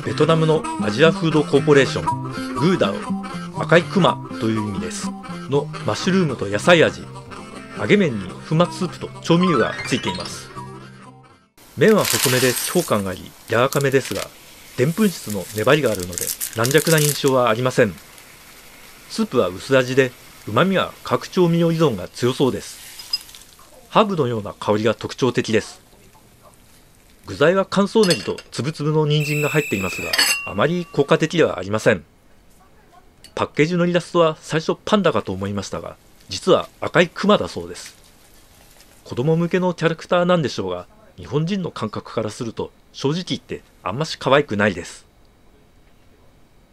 ベトナムのアジアフードコーポレーショングーダオ、赤いクマという意味ですのマッシュルームと野菜味。揚げ麺に粉末スープと調味料がついています。麺は細めで気泡感があり柔らかめですが、でんぷん質の粘りがあるので軟弱な印象はありません。スープは薄味で旨味は各調味料依存が強そうです。ハーブのような香りが特徴的です。具材は乾燥ネギとつぶつぶの人参が入っていますが、あまり効果的ではありません。パッケージのイラストは最初パンダかと思いましたが、実は赤いクマだそうです。子供向けのキャラクターなんでしょうが、日本人の感覚からすると正直言ってあんまし可愛くないです。